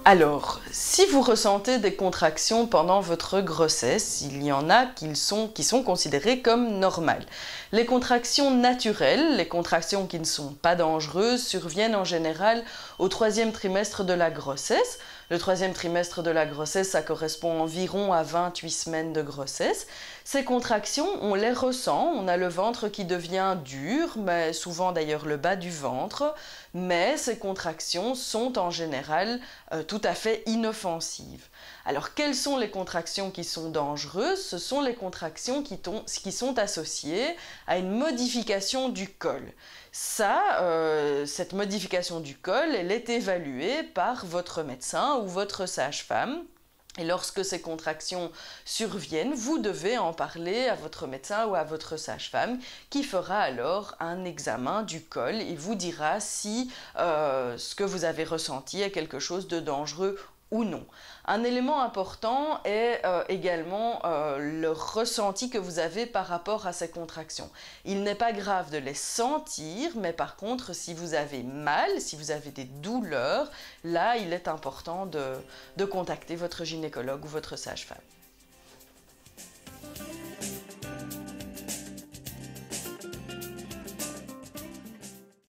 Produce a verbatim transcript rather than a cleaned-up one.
Alors, si vous ressentez des contractions pendant votre grossesse, il y en a qui sont, qui sont considérées comme normales. Les contractions naturelles, les contractions qui ne sont pas dangereuses, surviennent en général au troisième trimestre de la grossesse. Le troisième trimestre de la grossesse, ça correspond environ à vingt-huit semaines de grossesse. Ces contractions, on les ressent, on a le ventre qui devient dur, mais souvent d'ailleurs le bas du ventre, mais ces contractions sont en général euh, tout à fait inoffensives. Alors quelles sont les contractions qui sont dangereuses? Ce sont les contractions qui, qui sont associées à une modification du col. Ça, euh, cette modification du col, elle est évaluée par votre médecin ou votre sage-femme. Et lorsque ces contractions surviennent, vous devez en parler à votre médecin ou à votre sage-femme qui fera alors un examen du col et vous dira si euh, ce que vous avez ressenti est quelque chose de dangereux ou non. Un élément important est euh, également euh, le ressenti que vous avez par rapport à ces contractions. Il n'est pas grave de les sentir, mais par contre, si vous avez mal, si vous avez des douleurs, là, il est important de, de contacter votre gynécologue ou votre sage-femme.